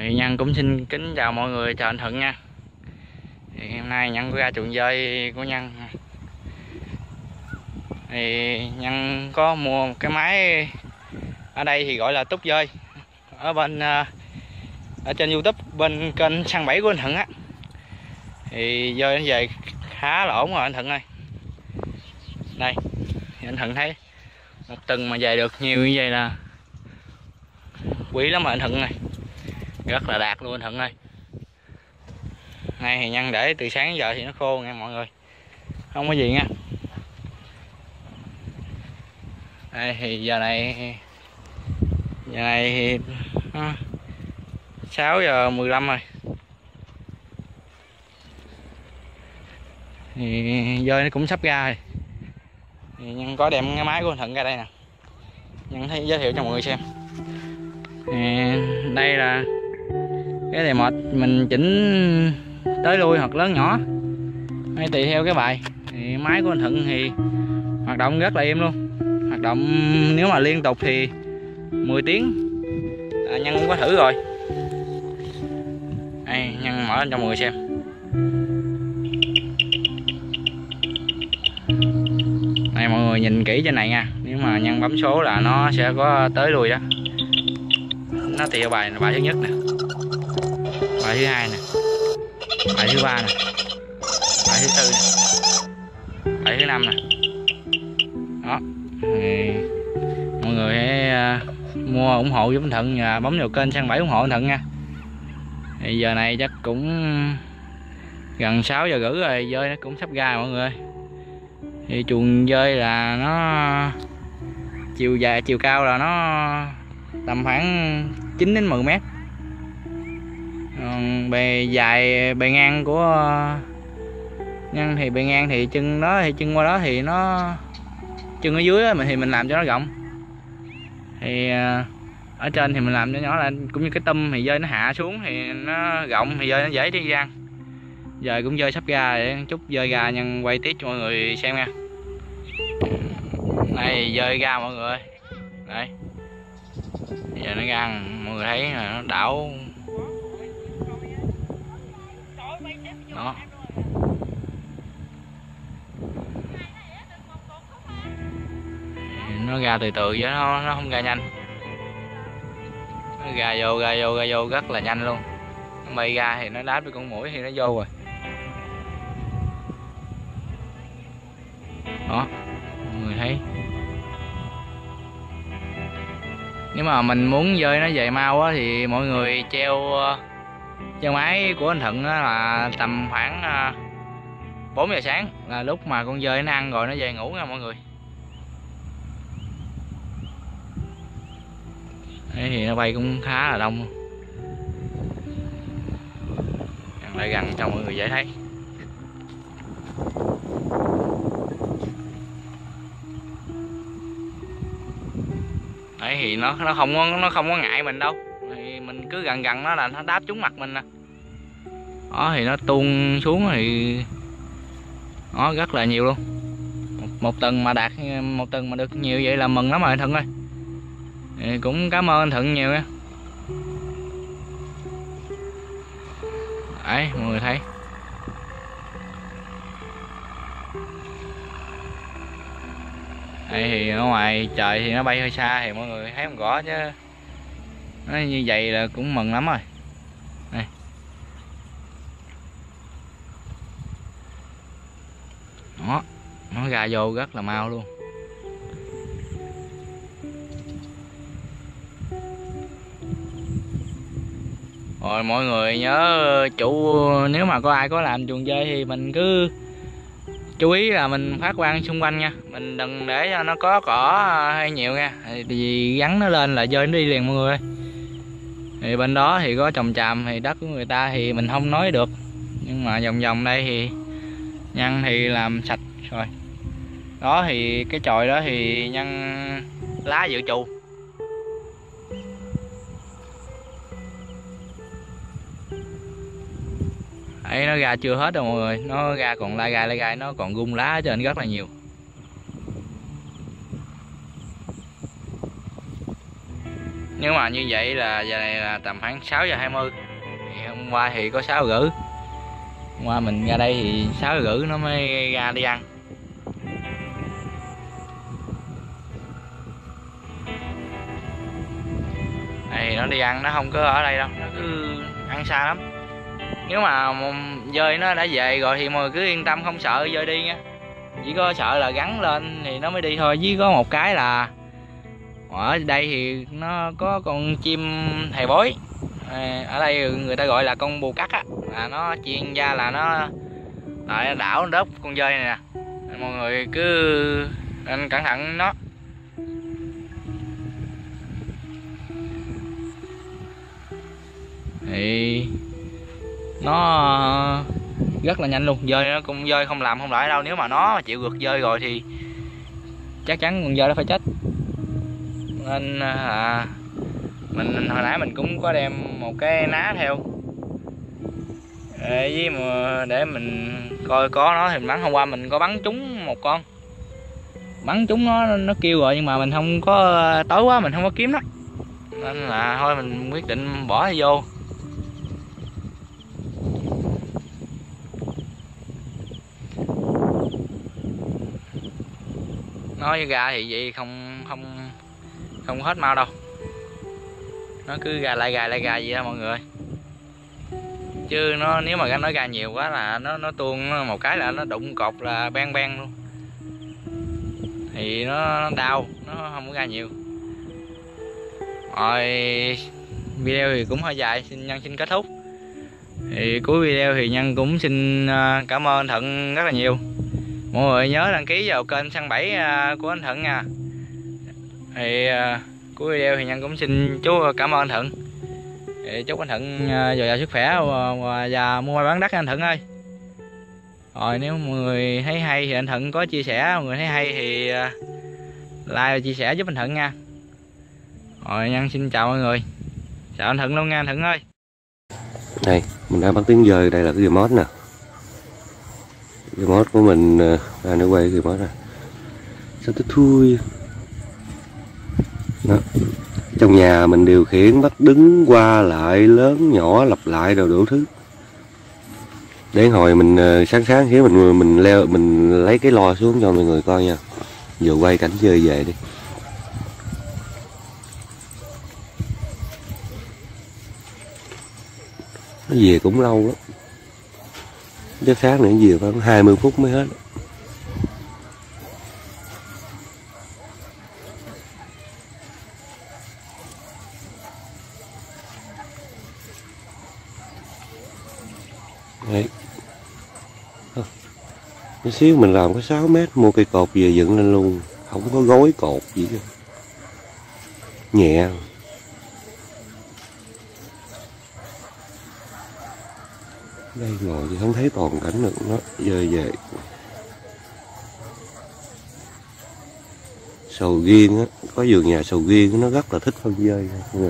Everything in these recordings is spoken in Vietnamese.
Thì Nhân cũng xin kính chào mọi người, chào anh Thuận nha. Thì hôm nay Nhân có ra chuồng dơi của Nhân. Thì Nhân có mua một cái máy ở đây thì gọi là túc dơi, ở bên ở trên YouTube bên kênh săn bẫy của anh Thuận á. Thì dơi nó về khá là ổn rồi anh Thuận ơi. Đây anh Thuận thấy một tuần mà về được nhiều như vậy là quý lắm rồi anh Thuận ơi, rất là đạt luôn anh Thuận ơi. Này thì Nhân để từ sáng giờ thì nó khô nha mọi người, không có gì nha. Đây thì giờ này thì 6:15 rồi. Thì dơi nó cũng sắp ra rồi. Thì Nhân có đem cái máy của anh Thuận ra đây nè, Nhân thấy giới thiệu cho mọi người xem. Thì đây là cái đề một mình chỉnh tới lui hoặc lớn nhỏ hay tùy theo cái bài. Thì máy của anh Thuận thì hoạt động rất là êm luôn, hoạt động nếu mà liên tục thì 10 tiếng. Nhân cũng có thử rồi. Đây Nhân mở lên cho mọi người xem. Này mọi người nhìn kỹ trên này nha, nếu mà Nhân bấm số là nó sẽ có tới lui đó. Nó tùy bài là bài thứ nhất nè, bài thứ hai nè, bài thứ ba nè, bài thứ tư nè, bài thứ năm nè. Đó thì mọi người hãy mua ủng hộ giúp anh Thuận và bấm vào kênh săn bẫy ủng hộ anh Thuận nha. Thì giờ này chắc cũng gần 6:30 rồi, dơi nó cũng sắp ra mọi người. Thì chuồng dơi là nó chiều dài chiều cao là nó tầm khoảng 9 đến 10 mét. Bề dài bề ngang của Nhân thì bề ngang thì chân đó thì chân qua đó thì nó chân ở dưới đó, thì mình làm cho nó rộng. Thì ở trên thì mình làm cho nhỏ lên, cũng như cái tum thì dơi nó hạ xuống thì nó rộng, thì dơi nó dễ đi ra. Giờ cũng dơi sắp ra để chút dơi ra Nhân quay tiếp cho mọi người xem nha. Đây dơi ra mọi người, đây giờ nó ra, mọi người thấy là nó đảo đó. Nó ra từ từ chứ nó không ra nhanh, nó ra vô rất là nhanh luôn. Nó bay ra thì nó đáp với con muỗi thì nó vô rồi đó, mọi người thấy. Nếu mà mình muốn dơi nó về mau á thì mọi người treo máy của anh Thuận là tầm khoảng 4 giờ sáng là lúc mà con dơi nó ăn rồi nó về ngủ nha mọi người. Đấy thì nó bay cũng khá là đông luôn. Lại gần cho mọi người dễ thấy. Đấy thì nó không có ngại mình đâu, thì mình cứ gần nó là nó đáp trúng mặt mình nè. Đó thì nó tuôn xuống thì nó rất là nhiều luôn. Một tuần mà được nhiều vậy là mừng lắm rồi anh Thuận ơi. Thì cũng cảm ơn anh Thuận nhiều nha. Đấy mọi người thấy. Đây thì ở ngoài trời thì nó bay hơi xa thì mọi người thấy không rõ, chứ nó như vậy là cũng mừng lắm rồi. Đây. Đó, nó ra vô rất là mau luôn. Rồi mọi người nhớ nếu mà có ai có làm chuồng dơi thì mình cứ chú ý là mình phát quang xung quanh nha, mình đừng để cho nó có cỏ hay nhiều nha, vì gắn nó lên là dơi nó đi liền mọi người. Thì bên đó thì có trồng tràm thì đất của người ta thì mình không nói được, nhưng mà vòng đây thì Nhân thì làm sạch rồi. Đó thì cái chòi đó thì Nhân lá dự trù. Đấy, nó ra chưa hết đâu mọi người, nó ra còn lai gai, nó còn rung lá ở trên rất là nhiều. Nếu mà như vậy là giờ này là tầm khoảng 6:20. Thì hôm qua thì có 6:30. Hôm qua mình ra đây thì 6:30 nó mới ra đi ăn. Thì nó đi ăn, nó không có ở đây đâu, nó cứ ăn xa lắm. Nếu mà dơi nó đã về rồi thì mọi người cứ yên tâm, không sợ dơi đi nha. Chỉ có sợ là gắn lên thì nó mới đi thôi. Với có một cái là ở đây thì nó có con chim thầy bói, ở đây người ta gọi là con bù cắt á, là nó chuyên gia là nó lại đảo đớp con dơi này nè. Mọi người cứ nên cẩn thận nó. Thì nó rất là nhanh luôn, dơi nó cũng dơi không làm không lại đâu. Nếu mà nó chịu gượt dơi rồi thì chắc chắn con dơi nó phải chết. Nên mình hồi nãy mình cũng có đem một cái ná theo để mình coi có nó thì mình bắn. Hôm qua mình có bắn trúng một con, bắn trúng nó kêu rồi, nhưng mà mình không có, tối quá mình không có kiếm nó, nên là thôi mình quyết định bỏ nó vô. Nói với gà thì vậy không hết mau đâu, nó cứ gà lại vậy đó mọi người. Chứ nó nếu mà nó gà nhiều quá là nó tuôn một cái là nó đụng cột là beng luôn, thì nó đau, nó không có gà nhiều. Rồi video thì cũng hơi dài, Nhân xin kết thúc. Thì cuối video thì Nhân cũng xin cảm ơn anh Thuận rất là nhiều. Mọi người nhớ đăng ký vào kênh Săn Bẫy của anh Thuận nha. Thì cuối video thì Nhân cũng xin chú cảm ơn anh Thuận. Thì chúc anh Thuận dồi dào sức khỏe và mua bán đất anh Thuận ơi. Rồi nếu mọi người thấy hay thì anh Thuận có chia sẻ, mọi người thấy hay thì like và chia sẻ giúp anh Thuận nha. Rồi Nhân xin chào mọi người. Chào anh Thuận luôn nha anh Thuận ơi. Đây, mình đang bắn tiếng dơi, đây là cái remote nè. Remote của mình ra nó quay cái remote nè. Sao tôi thui. Đó. Trong nhà mình điều khiển bắt đứng qua lại, lớn nhỏ lặp lại đồ đủ thứ. Đến hồi mình sáng khi mình lấy cái loa xuống cho mọi người coi nha. Vừa quay cảnh chơi về đi. Nó về cũng lâu lắm. Chắc khác nữa về khoảng 20 phút mới hết. Đấy. Một xíu mình làm có 6 mét, mua cây cột về dựng lên luôn, không có gối cột gì hết. Nhẹ. Đây ngồi thì không thấy toàn cảnh được, nó dơi về. Sầu riêng á, có vườn nhà sầu riêng nó rất là thích phân dơi.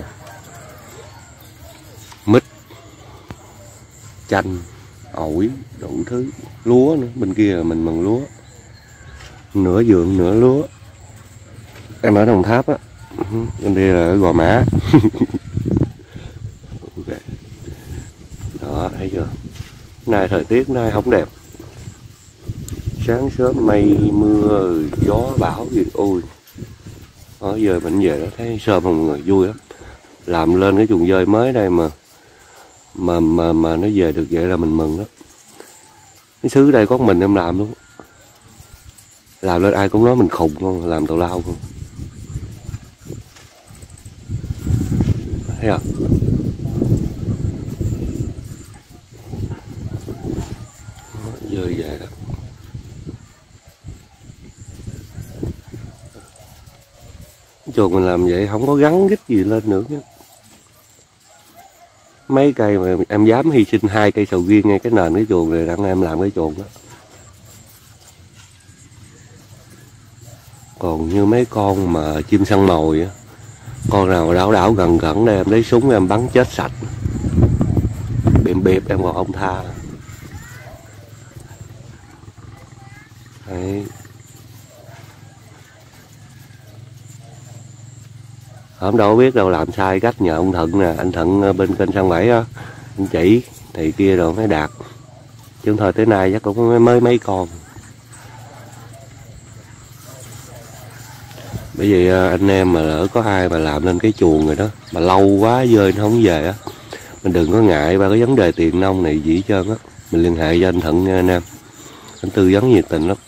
Mít, chanh, ổi, đủ thứ, lúa nữa, bên kia là mình mần lúa, nửa vườn nửa lúa. Em ở Đồng Tháp á, bên đây là Gò Mã. Đó, thấy chưa? Nay thời tiết nay không đẹp, sáng sớm mây mưa gió bão gì, ôi đó, giờ mình về đó thấy sớm mọi người vui lắm. Làm lên cái chuồng dơi mới đây mà nó về được vậy là mình mừng đó. Cái xứ đây có mình em làm luôn, làm lên ai cũng nói mình khùng không, làm tào lao không, thấy không? Dơi về đó. Chuồng mình làm vậy không có gắn gích gì lên nữa chứ. Mấy cây mà em dám hy sinh 2 cây sầu riêng ngay cái nền cái chuồng này đặng em làm cái chuồng đó. Còn như mấy con mà chim săn mồi á, con nào đảo gần đây em lấy súng em bắn chết sạch, bịp em còn không tha. Đấy. Hôm đâu biết đâu làm sai cách nhờ ông Thận nè, anh Thận bên kênh Săn Bẫy á, anh chỉ thì kia rồi mới đạt. Chứ thôi tới nay chắc cũng mới mấy con. Bởi vì anh em mà lỡ có ai mà làm lên cái chuồng rồi đó mà lâu quá dơi nó không về á, mình đừng có ngại ba cái vấn đề tiền nông này gì hết trơn á, mình liên hệ cho anh Thận nha anh em, anh tư vấn nhiệt tình lắm.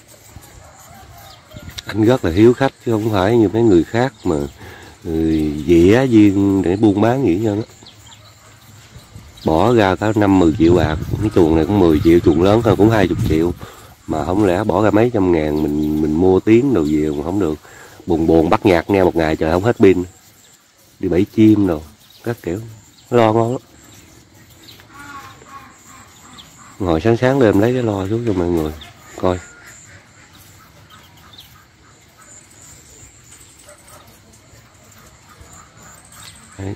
Anh rất là hiếu khách chứ không phải như mấy người khác mà dĩa viên để buôn bán gì hết trơn á. Bỏ ra có 5-10 triệu bạc, cái chuồng này cũng 10 triệu, chuồng lớn hơn cũng 20 triệu, mà không lẽ bỏ ra mấy trăm ngàn mình mua tiếng đồ về mà không được. Buồn bắt nhạc nghe một ngày trời không hết pin, đi bẫy chim đồ các kiểu, lo ngon lắm. Ngồi sáng đêm lấy cái lo xuống cho mọi người coi. Đấy.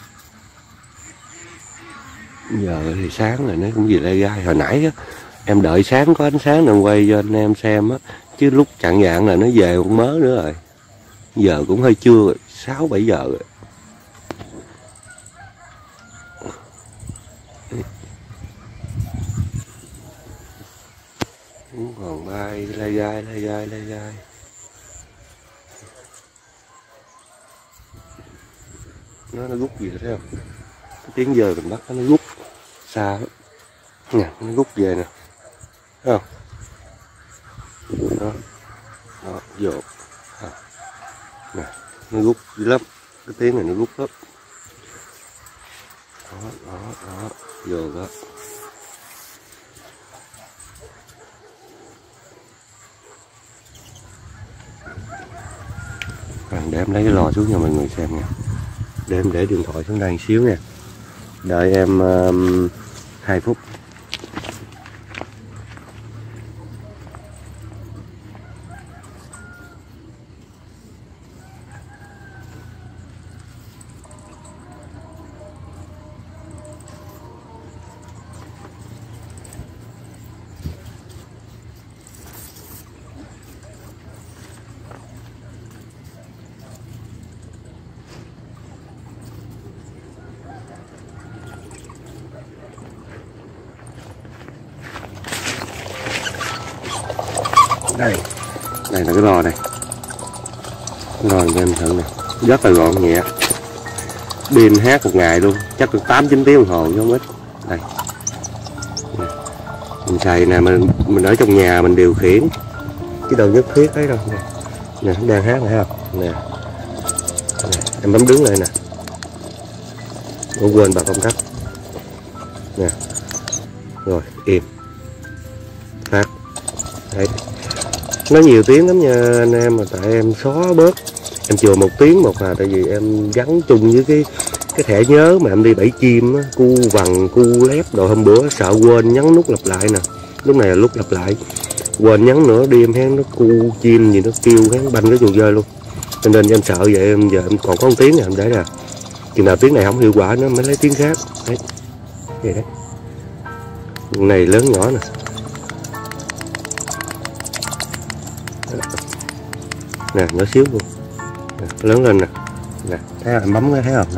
Giờ thì sáng rồi nó cũng gì lai gai. Hồi nãy á, em đợi sáng có ánh sáng nên quay cho anh em xem á, chứ lúc chạng vạng là nó về một mớ nữa rồi. Giờ cũng hơi trưa rồi, 6-7 giờ rồi. Cũng còn bay lai gai. Nó rút gì thấy không? Cái tiếng giờ mình bắt nó rút xa lắm nè, nó rút về nè, thấy không? Đó dột nè, nó rút dữ lắm, cái tiếng này nó rút lắm. Đó dột đó. Để em lấy cái lò xuống cho mọi người xem nha. Để em để điện thoại xuống đây một xíu nha. Đợi em 2 phút. Đây là cái lò này, rồi cho em thử này, rất là gọn nhẹ, pin hát một ngày luôn, chắc được 8-9 tiếng đồng hồ chứ không ít. Đây mình xài nè, mình ở trong nhà mình điều khiển chứ đâu nhất thiết thấy đâu. Nè đang hát này thấy không nè, em bấm đứng lại nè, không quên bật công tắc nè, rồi im phát. Đấy, nó nhiều tiếng lắm nha anh em, mà tại em xóa bớt, em chừa 1 tiếng một à, tại vì em gắn chung với cái thẻ nhớ mà em đi bẫy chim á, cu vằn cu lép đồ. Hôm bữa sợ quên nhấn nút lặp lại nè, lúc này là lúc lặp lại, quên nhấn nữa đi em hén nó cu chim gì nó kêu hén banh cái chuồng dơi luôn, cho nên em sợ vậy. Em giờ em còn có 1 tiếng này em để ra, chừng nào tiếng này không hiệu quả nó mới lấy tiếng khác. Đấy vậy đấy, này lớn nhỏ nè, nè nhỏ xíu luôn nè, lớn lên nè, nè thấy không, bấm cái thấy không nè,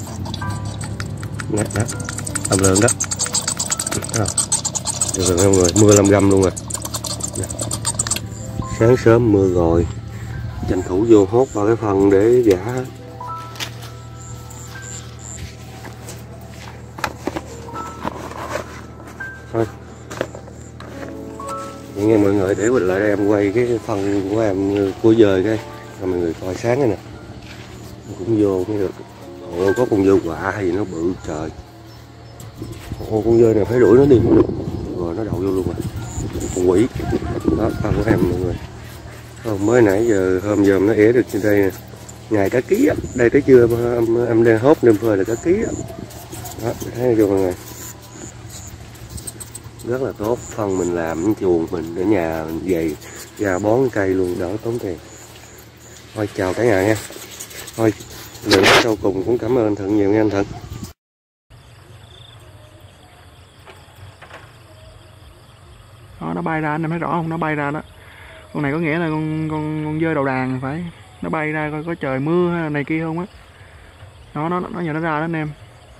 nè đó âm lượng đó, thấy không? Được rồi mọi người, mưa 5 găm luôn rồi nè. Sáng sớm mưa rồi, tranh thủ vô hốt vào cái phần để gã. Thôi vậy nghe mọi người, để mình lại đây em quay cái phần của em của dời cái cho mọi người coi sáng này nè, cũng vô mới được. Ồ, có con dơ quạ hay gì nó bự trời. Ồ, con dơ này phải đuổi nó đi cũng được, rồi nó đậu vô luôn rồi, con quỷ đó phần của em mọi người. Mới nãy giờ hôm giờ nó ỉa được trên đây nè, ngày cả ký á, đây tới trưa em đang hốt đêm phơi là cả ký á. Đó thấy chưa mọi người, rất là tốt. Phân mình làm chuồng mình ở nhà mình về ra bón cây luôn, đỡ tốn tiền. Thôi chào cả nhà nha. Thôi lần sau cùng cũng cảm ơn anh Thuận nhiều nha anh Thuận. Đó, nó bay ra, anh em thấy rõ không, nó bay ra đó. Con này có nghĩa là con dơi đầu đàn phải. nó bay ra coi có trời mưa hay là này kia không á. Nó giờ nó ra đó anh em.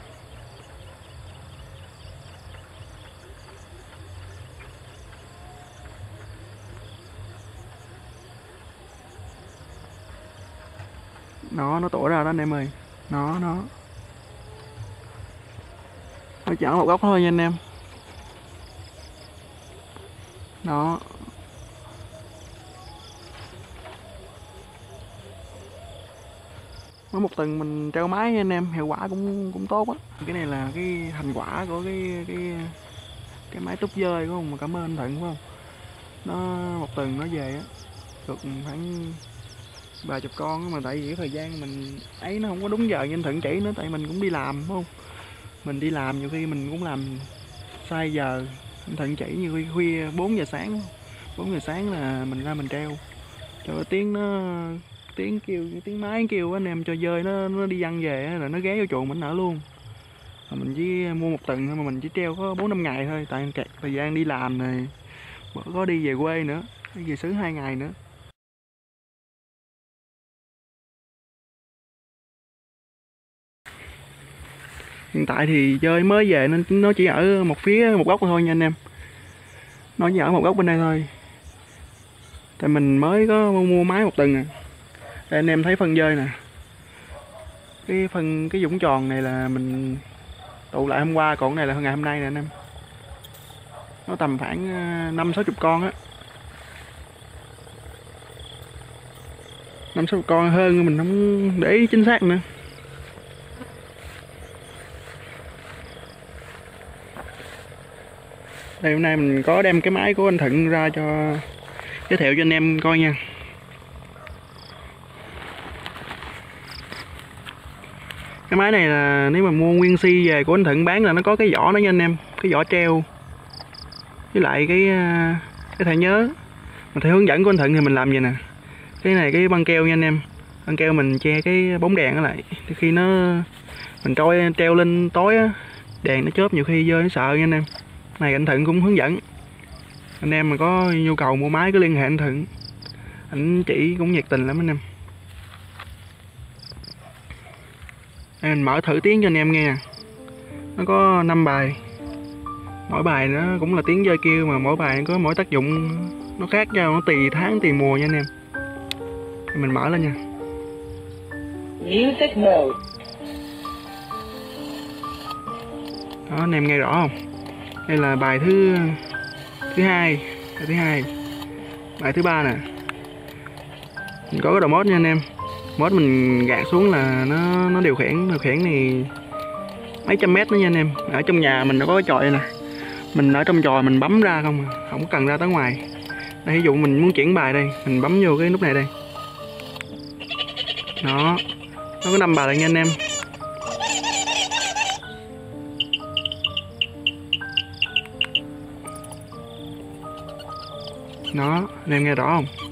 Nó tổ ra đó anh em ơi. Nó chỉ ở một góc thôi nha anh em. Đó. Mới một tuần mình treo máy nha anh em, hiệu quả cũng tốt á. Cái này là cái thành quả của cái máy túc dơi của mà cảm ơn anh Thuận phải không? Nó một tuần nó về á được khoảng vài chục con, mà tại vì cái thời gian mình ấy nó không có đúng giờ như anh Thuận chỉ nữa, tại mình cũng đi làm phải không? Mình đi làm nhiều khi mình cũng làm sai giờ. Anh Thuận chỉ nhiều khi khuya 4 giờ sáng, 4 giờ sáng là mình ra mình treo cho cái tiếng kêu, tiếng máy kêu anh em, cho dơi nó đi văng về rồi nó ghé vô chuồng mình nở luôn. Mà mình chỉ mua một tuần thôi mà mình chỉ treo có 4-5 ngày thôi, tại kẹt thời gian đi làm này, có đi về quê nữa, đi về xứ 2 ngày nữa. Hiện tại thì dơi mới về nên nó chỉ ở một góc thôi nha anh em. Nó chỉ ở một góc bên đây thôi. Tại mình mới có mua máy một tuần à. Đây anh em thấy phân dơi nè. Cái dũng tròn này là mình tụ lại hôm qua, còn này là ngày hôm nay nè anh em. Nó tầm khoảng 50-60 con á. 50-60 con hơn, mình không để ý chính xác nữa. Đây hôm nay mình có đem cái máy của anh Thuận ra cho giới thiệu cho anh em coi nha. Cái máy này là nếu mà mua nguyên si về của anh Thuận bán là nó có cái vỏ đó nha anh em, cái vỏ treo với lại cái thẻ nhớ. Mà theo hướng dẫn của anh Thuận thì mình làm vậy nè. Cái này cái băng keo nha anh em, băng keo mình che cái bóng đèn nó lại, khi mình treo lên tối á, đèn nó chớp nhiều khi dơi nó sợ nha anh em. Này anh Thuận cũng hướng dẫn. Anh em mà có nhu cầu mua máy cứ liên hệ anh Thuận, anh chỉ cũng nhiệt tình lắm anh em. Đây, mình mở thử tiếng cho anh em nghe. Nó có 5 bài. Mỗi bài nó cũng là tiếng dơi kêu, mà mỗi bài có mỗi tác dụng nó khác nhau, nó tùy tháng tùy mùa nha anh em. Mình mở lên nha. Music mode. Đó, anh em nghe rõ không? Đây là bài thứ hai, bài thứ 3 nè. Mình có cái đầu mode nha anh em. Mode mình gạt xuống là nó điều khiển này mấy trăm mét nữa nha anh em. Ở trong nhà mình nó có cái chòi nè, mình ở trong chòi mình bấm ra không cần ra tới ngoài. Đây ví dụ mình muốn chuyển bài đây, mình bấm vô cái nút này đây. Đó, nó có 5 bài lại nha anh em. Đó, anh em nghe rõ không?